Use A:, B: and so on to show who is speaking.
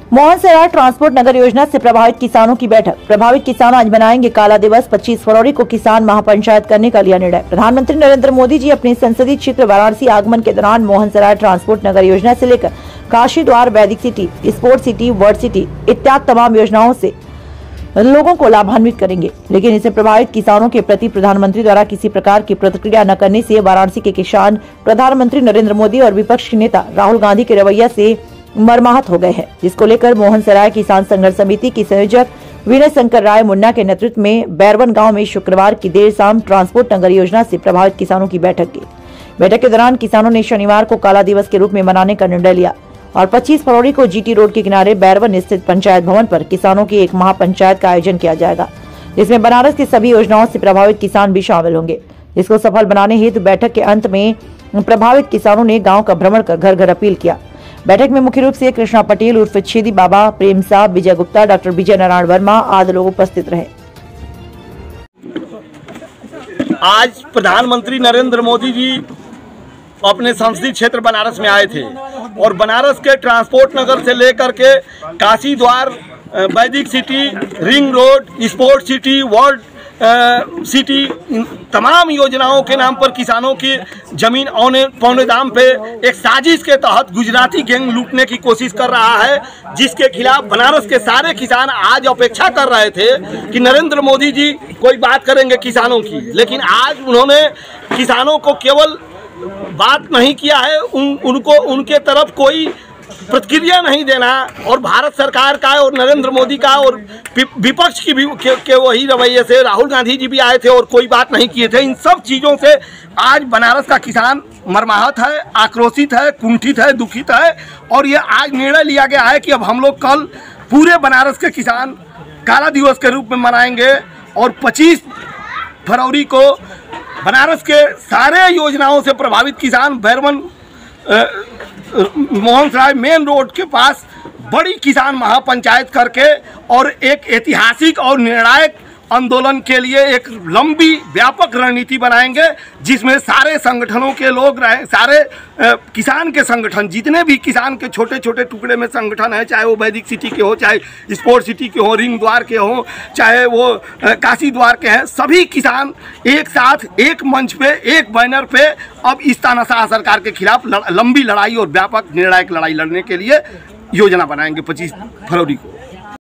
A: Mohansarai transport नगर योजना से प्रभावित किसानों की बैठक। प्रभावित किसान आज मनाएंगे काला दिवस। 25 फरवरी को किसान महापंचायत करने का लिया निर्णय। प्रधानमंत्री नरेंद्र मोदी जी अपने संसदीय क्षेत्र वाराणसी आगमन के दौरान मोहनसराय ट्रांसपोर्ट नगर योजना से लेकर Kashi Dwar, Vaidik city, sports city, world city इत्यादि तमाम योजनाओं से लोगों को लाभान्वित करेंगे। लेकिन इससे प्रभावित किसानों के प्रति प्रधानमंत्री द्वारा किसी प्रकार की प्रतिक्रिया न करने से वाराणसी के किसान प्रधानमंत्री नरेंद्र मोदी और विपक्ष के नेता राहुल गांधी के रवैया से मर्माहत हो गए हैं, जिसको लेकर मोहनसराय किसान संघर्ष समिति की संयोजक विनय शंकर राय मुन्ना के नेतृत्व में बैरवन गांव में शुक्रवार की देर शाम ट्रांसपोर्ट नगर योजना से प्रभावित किसानों की बैठक की। बैठक के दौरान किसानों ने शनिवार को काला दिवस के रूप में मनाने का निर्णय लिया और 25 फरवरी को जीटी रोड के किनारे बैरवन स्थित पंचायत भवन पर किसानों की एक महापंचायत का आयोजन किया जाएगा, जिसमें बनारस की सभी योजनाओं से प्रभावित किसान भी शामिल होंगे। इसको सफल बनाने हेतु बैठक के अंत में प्रभावित किसानों ने गाँव का भ्रमण कर घर घर अपील किया। बैठक में मुख्य रूप से कृष्णा पटेल उर्फ छेदी बाबा, प्रेम साहब, विजय गुप्ता, डॉक्टर विजय नारायण वर्मा आदि लोग उपस्थित रहे।
B: आज प्रधानमंत्री नरेंद्र मोदी जी अपने संसदीय क्षेत्र बनारस में आए थे और बनारस के ट्रांसपोर्ट नगर से लेकर के Kashi Dwar, Vaidik city, ring road, sports city, world city, तमाम योजनाओं के नाम पर किसानों की जमीन औने पौने दाम पे एक साजिश के तहत गुजराती गैंग लूटने की कोशिश कर रहा है, जिसके खिलाफ बनारस के सारे किसान आज अपेक्षा कर रहे थे कि नरेंद्र मोदी जी कोई बात करेंगे किसानों की। लेकिन आज उन्होंने किसानों को केवल बात नहीं किया है, उनको उनके तरफ कोई प्रतिक्रिया नहीं देना और भारत सरकार का और नरेंद्र मोदी का और विपक्ष की भी के वही रवैये से राहुल गांधी जी भी आए थे और कोई बात नहीं किए थे। इन सब चीज़ों से आज बनारस का किसान मर्माहत है, आक्रोशित है, कुंठित है, दुखित है और ये आज निर्णय लिया गया है कि अब हम लोग कल पूरे बनारस के किसान काला दिवस के रूप में मनाएंगे और 25 फरवरी को बनारस के सारे योजनाओं से प्रभावित किसान बैरवन मोहनसराय मेन रोड के पास बड़ी किसान महापंचायत करके और एक ऐतिहासिक और निर्णायक आंदोलन के लिए एक लंबी व्यापक रणनीति बनाएंगे, जिसमें सारे संगठनों के लोग रहे, सारे किसान के संगठन, जितने भी किसान के छोटे छोटे टुकड़े में संगठन है, चाहे वो वैदिक सिटी के हो, चाहे स्पोर्ट्स सिटी के हो, रिंग द्वार के हो, चाहे वो काशी द्वार के हैं, सभी किसान एक साथ एक मंच पे, एक बैनर पे अब इस तानाशाह सरकार के खिलाफ लंबी लड़ाई और व्यापक निर्णायक लड़ाई लड़ने के लिए योजना बनाएंगे 25 फरवरी को।